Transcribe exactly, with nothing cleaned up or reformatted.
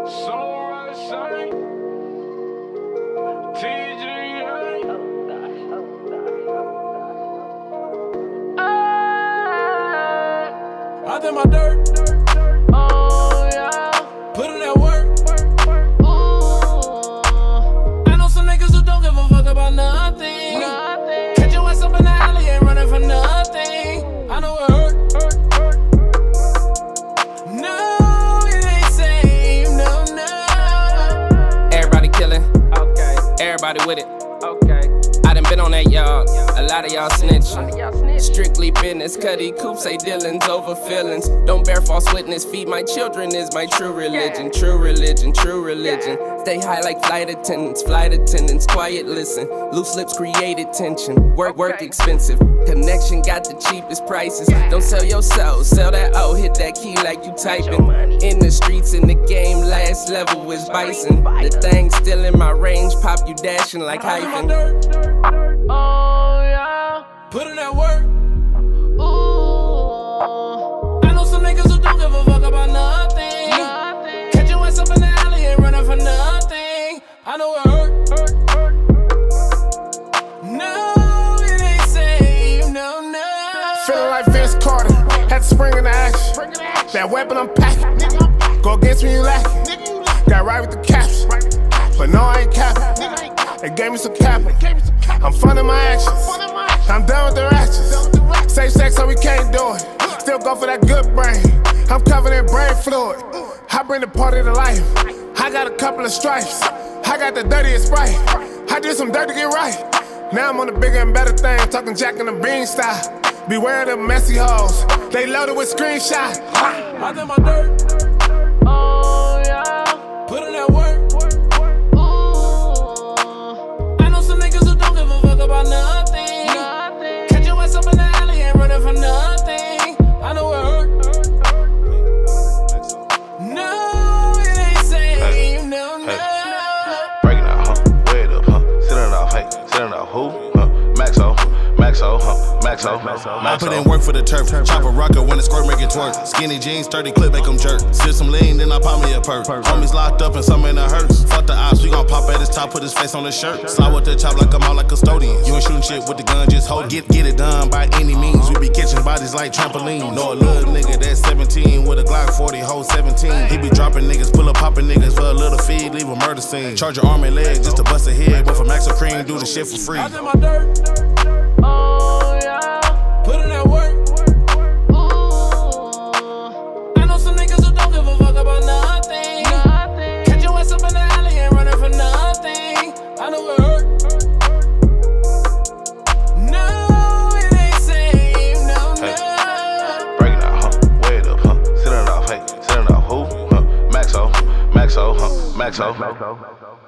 I did my dirt. Oh yeah. Put in that work. Ooh. I know some niggas who don't give a fuck about nothing. nothing. Catch your ass up in the alley and running for nothing. I know it hurt. hurt, hurt. No, it ain't safe. No, no. Everybody killing. Okay. Everybody with it. Okay. I done been on that y'all. A lot of y'all snitching. Strictly business, Cuddy Coop say Dylan's over feelings. Don't bear false witness, feed my children is my true religion. True religion, true religion. Stay high like flight attendants, flight attendants, quiet listen. Loose lips created tension, work, work expensive. Connection got the cheapest prices. Don't sell your soul, sell that O, hit that key like you typing. In the streets, in the game, last level is bison. The thing still in my range, pop you dashing like hyphen. Oh yeah. Put in that work. Ooh. I know some niggas who don't give a fuck about nothing. nothing. Catch your ass up in the alley and running for nothing. I know it hurt. hurt, hurt. No, it ain't safe. No, no. Feeling like Vince Carter. Had to spring into action. That weapon I'm packing. Go against me, you lacking. Got right with the caps. But no, I ain't capping. They gave me some capping. I'm funding my actions. I'm done with the ratchets. Safe sex so we can't do it. Still go for that good brain. I'm covered in brain fluid. I bring the party to life. I got a couple of stripes. I got the dirtiest sprite. I did some dirt to get right. Now I'm on the bigger and better thing. Talking Jack and the Bean style. Beware of the messy hoes. They loaded with screenshots. I did my dirt. Oh yeah. Put in that work. About nothing. nothing. Catch your ass up in the alley and running for nothing. I know it hurt. No, it ain't safe. Hey, no, no. Hey. Breaking out, huh? Way it up, huh? Sitting off, hey, sitting off who? Huh? Maxo, Maxo, huh? Maxo, Maxo. I put in work for the turf. Chop a rocker when the squirt make it twerk. Skinny jeans, thirty clip, make them jerk. Sip some lean, then I pop me a perk. Homies locked up and some in the hurts. Fuck the ops, we gon' pop at his top, put his face on his shirt. Slide with the chop like I'm out like custodian. You ain't shooting shit with the gun, just hold it. Get, get it done by any means. We be catching bodies like trampoline. Know a little nigga that's seventeen with a Glock forty, hold seventeen. He be dropping niggas, pull up popping niggas for a little feed, leave a murder scene. Charge your arm and leg just to bust a head, but for Maxo Cream, do the shit for free. I did my dirt. Oh yeah. Put in that work. Ooh. I know some niggas who don't give a fuck about nothing. nothing. Catch your ass up in the alley and running for nothing. I know it hurt. No, it ain't safe. No, hey. no. Breaking out, huh? Way it up, huh? Sitting off, hey, sitting off who? Huh? Maxo, Maxo, huh? Maxo. Maxo.